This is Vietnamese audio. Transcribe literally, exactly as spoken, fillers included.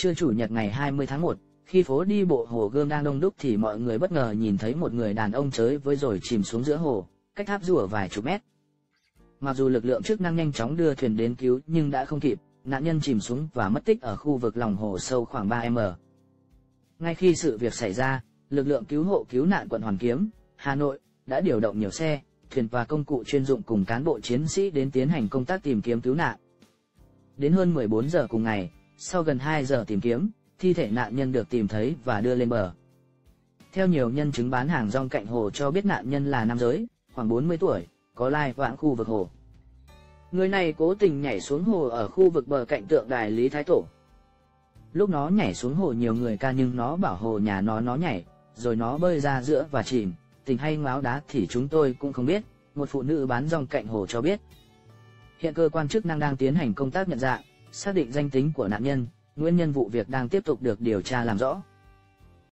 Trưa chủ nhật ngày hai mươi tháng một, khi phố đi bộ Hồ Gươm đang đông đúc thì mọi người bất ngờ nhìn thấy một người đàn ông chới với rồi chìm xuống giữa hồ, cách tháp rùa vài chục mét. Mặc dù lực lượng chức năng nhanh chóng đưa thuyền đến cứu nhưng đã không kịp, nạn nhân chìm xuống và mất tích ở khu vực lòng hồ sâu khoảng ba mét. Ngay khi sự việc xảy ra, lực lượng cứu hộ cứu nạn quận Hoàn Kiếm, Hà Nội đã điều động nhiều xe, thuyền và công cụ chuyên dụng cùng cán bộ chiến sĩ đến tiến hành công tác tìm kiếm cứu nạn. Đến hơn mười bốn giờ cùng ngày, sau gần hai giờ tìm kiếm, thi thể nạn nhân được tìm thấy và đưa lên bờ. Theo nhiều nhân chứng bán hàng rong cạnh hồ cho biết nạn nhân là nam giới, khoảng bốn mươi tuổi, có lai vãng khu vực hồ. Người này cố tình nhảy xuống hồ ở khu vực bờ cạnh tượng đài Lý Thái Tổ. Lúc nó nhảy xuống hồ nhiều người ca nhưng nó bảo hồ nhà nó nó nhảy, rồi nó bơi ra giữa và chìm, tình hay ngáo đá thì chúng tôi cũng không biết, một phụ nữ bán rong cạnh hồ cho biết. Hiện cơ quan chức năng đang tiến hành công tác nhận dạng, xác định danh tính của nạn nhân, nguyên nhân vụ việc đang tiếp tục được điều tra làm rõ.